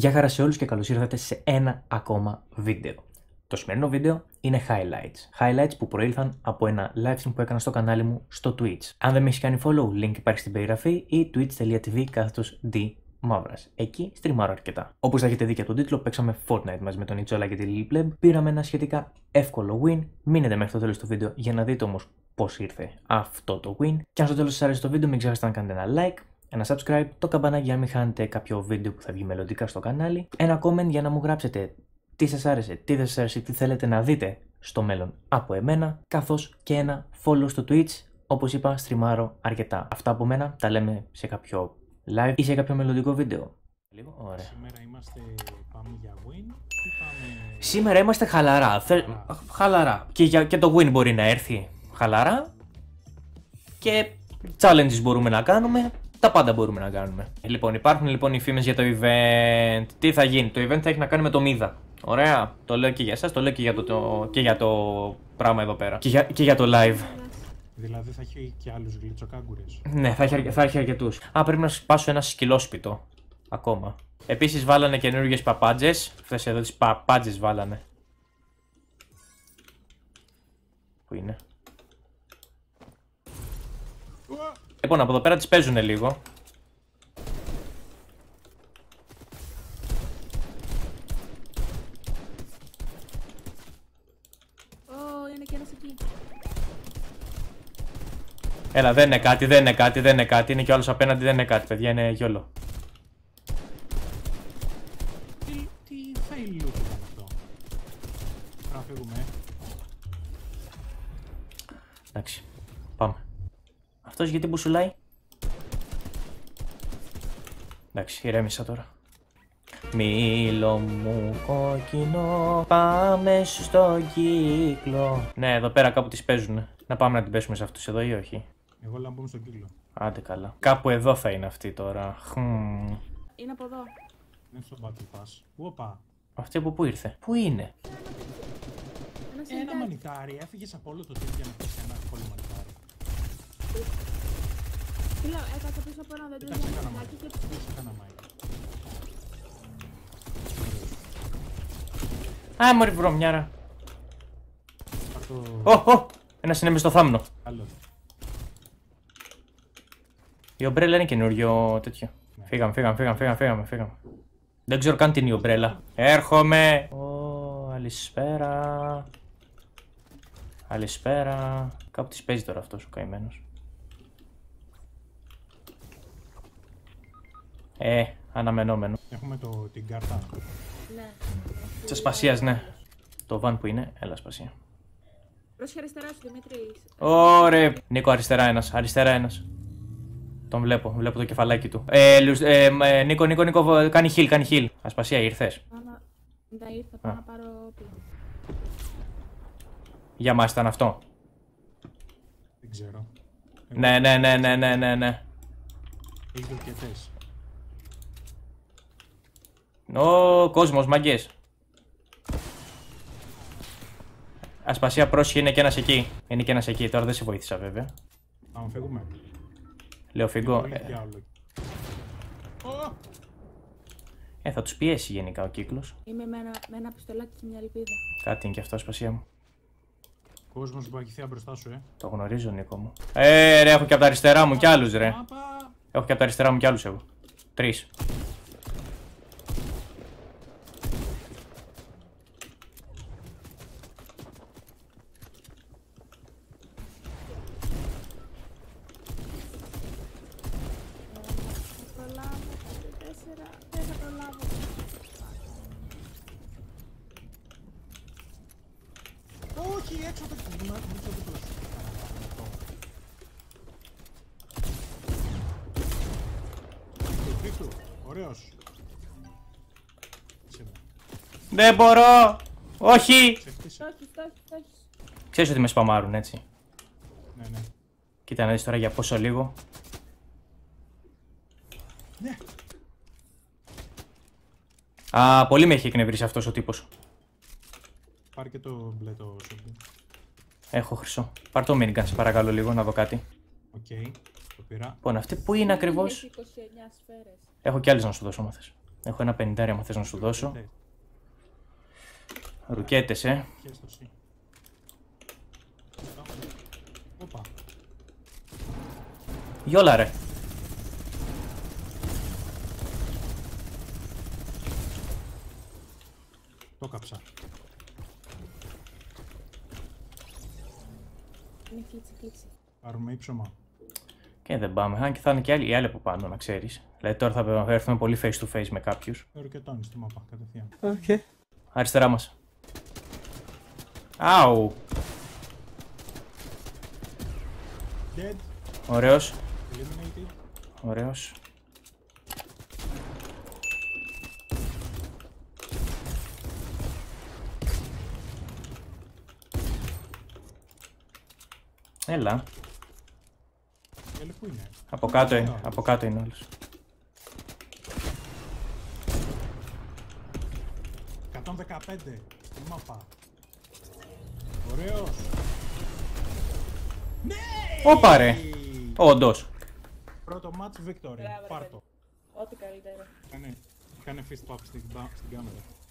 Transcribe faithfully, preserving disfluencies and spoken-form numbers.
Γεια χαρά σε όλους και καλώς ήρθατε σε ένα ακόμα βίντεο. Το σημερινό βίντεο είναι highlights. Highlights που προήλθαν από ένα live stream που έκανα στο κανάλι μου στο Twitch. Αν δεν με έχεις κάνει follow, link υπάρχει στην περιγραφή ή twitch.tv κάθετος D Mavras. Εκεί στριμάρω αρκετά. Όπως θα έχετε δει και από τον τίτλο, παίξαμε Fortnite μαζί με τον Ιτσόλα και τη Lily Pleb. Πήραμε ένα σχετικά εύκολο win. Μείνετε μέχρι το τέλος του βίντεο για να δείτε όμως πώς ήρθε αυτό το win. Και αν στο τέλος σας άρεσε το βίντεο, μην ξεχάσετε να κάνετε ένα like, ένα subscribe, το καμπανάκι για να μην χάνετε κάποιο βίντεο που θα βγει μελλοντικά στο κανάλι, ένα comment για να μου γράψετε τι σας άρεσε, τι δεν σας άρεσε, τι θέλετε να δείτε στο μέλλον από εμένα, καθώς και ένα follow στο Twitch. Όπως είπα, στριμάρω αρκετά. Αυτά από μένα, τα λέμε σε κάποιο live ή σε κάποιο μελλοντικό βίντεο. Λίγο, ωραία. Σήμερα είμαστε, πάμε για win ή πάμε... Σήμερα είμαστε χαλαρά, Θε... χαλαρά. Και, για... και το win μπορεί να έρθει χαλαρά και challenges μπορούμε να κάνουμε. Τα πάντα μπορούμε να κάνουμε. Λοιπόν, υπάρχουν λοιπόν οι φήμες για το event. Τι θα γίνει? Το event θα έχει να κάνει με το Μίδα. Ωραία. Το λέω και για εσάς, το λέω και για το, το, και για το πράγμα εδώ πέρα. Και για, και για το live. Δηλαδή θα έχει και άλλους γλιτσοκάγκουρες. Ναι, θα έχει, θα έχει αρκετούς. Α, πρέπει να σπάσω ένα σκυλόσπιτο. Ακόμα. Επίσης βάλανε καινούργιες παπάντζες. Αυτές εδώ τις παπάντζες βάλανε. Πού είναι? Λοιπόν, από εδώ πέρα τις παίζουνε λίγο. Ω, είναι και ένας εκεί. Έλα, δεν είναι κάτι, δεν είναι κάτι, δεν είναι κάτι. Είναι κι ο άλλος απέναντι, δεν είναι κάτι, παιδιά, είναι γιόλο. Τι, τι fail loot ήταν αυτό? Πρέπει να φύγουμε. Εντάξει, πάμε. Αυτός γιατί μπουσουλάει? Εντάξει, ηρέμησα τώρα. Μήλο μου κόκκινο, πάμε στο κύκλο. Ναι, εδώ πέρα κάπου τις παίζουνε. Να πάμε να την πέσουμε σε αυτούς εδώ ή όχι? Εγώ λέω να μπούμε στον κύκλο. Άντε καλά. Κάπου εδώ θα είναι αυτή τώρα. Χμ. Είναι από εδώ. Είναι στο battle pass. Οπα. Αυτή από πού ήρθε? Πού είναι? Ένας Ένα είναι μανιτάρι. Έφυγες από όλο το team για να πεις ένα εύκολο μανιτάρι. τι λέω, έκατσα πίσω από ένα δέντρο Κοίταξε για κάνα ένα μάικ. και Κοίταξε κάνα μάικ. Α, μωρή βρωμιάρα. Πάρ' το... Ω, ω! Ένας είναι μες στο θάμνο. Άλλο. Η ομπρέλα είναι καινούριο τέτοιο. Ναι. Φύγαμε, φύγαμε, φύγαμε, φύγαμε, φύγαμε, φύγαμε. Δεν ξέρω καν τι είναι η ομπρέλα. Έρχομαι! Ω, αλισπέρα. Αλισπέρα. Κάπου τις παίζει τώρα αυτός ο καημένος. Ε, αναμενόμενο. Έχουμε το, την κάρτα. ναι. Της ασπασίας, ναι. Το βαν που είναι, έλα ασπασία. Πρόσχε αριστερά σου, Δημήτρη. Ωραία. Νίκο, αριστερά ένας, αριστερά ένας. Τον βλέπω, βλέπω το κεφαλάκι του. Ε, Λους- ε, ε, Νίκο, Νίκο, Νίκο, κάνει χιλ, κάνει χιλ. Ασπασία, ήρθες? Πάω να... Να ήρθα, πάω να πάρω όπλο. Για μας ήταν αυτό. Δεν ξέρω. Ναι, ναι, ναι, ναι, ναι, ναι, ναι. Έχει δοκιατές. Ω, κόσμος, μαγκές. Ασπασία, πρόσχη, είναι και ένας εκεί. Είναι και ένας εκεί, τώρα δεν σε βοήθησα βέβαια. Πάμε, φεύγουμε. Λέω φύγω. Πολύ Ε, διάολο. Ω! ε, θα τους πιέσει γενικά ο κύκλος. Είμαι με ένα, με ένα πιστολάκι και μια ελπίδα. Κάτι είναι και αυτό, ασπασία μου. Κόσμος που έχει θέα μπροστά σου, ε. Το γνωρίζω, Νίκο μου. Ε, ρε, έχω και από τα αριστερά μου κι άλλους, ρε. Πάπα. Έχω και από τα αριστερά μου κι άλλους εγώ. Τρεις. Θα προλάβω, πέντε, τέσσερα, δεν θα προλάβω. Όχι, έξω από το κύκλο. Μην το δίπλα σου. Δίπλο. Ωραίος. Είσαι εδώ. Δεν μπορώ! Όχι! Σε χτίσε. Στόχι, στόχι, στόχι. Ξέρεις ότι με σπαμάρουν, έτσι. Ναι, ναι. Κοίτα να δεις τώρα για πόσο λίγο. Ναι. Α, πολύ με έχει εκνευρίσει αυτός ο τύπος. Πάρε και το μπλε το shotgun. Έχω χρυσό. Πάρ' το minigun, σε παρακαλώ λίγο να δω κάτι. Οκ. Okay. Το πήρα. Λοιπόν, αυτή που είναι ακριβώς? είκοσι εννιά σφαίρες. Έχω κι άλλες να σου δώσω, μα θες. Έχω ένα πενηντάρι άμα θες να σου δώσω. Ρουκέτες, ε. Πιες το σι. Όπα. Γιόλα ρε. Το κάψα. Είναι κλίτσι, κλίτσι. Πάρουμε ύψωμα. Και δεν πάμε. Αν και θα είναι και άλλοι, οι άλλοι από πάνω, να ξέρεις. Δηλαδή τώρα θα έρθουμε πολύ face to face με κάποιους. Ρουκετώνει στη μάπα κατευθείαν. Okay. Αριστερά μας. Άου. Dead. Ωραίος. Eliminated. Ωραίος. Έλα. Έλε, πού είναι. Από κάτω είναι. Από κάτω είναι όλος. εκατόν δεκαπέντε. Στη μάπα. Ωραίος. Ναι! Όπα ρε. Όντως. Πρώτο match victory. Μπράβο, Πάρ' το. Ό,τι καλύτερο. Κάνε, κάνε fist pump στην, στην κάμερα.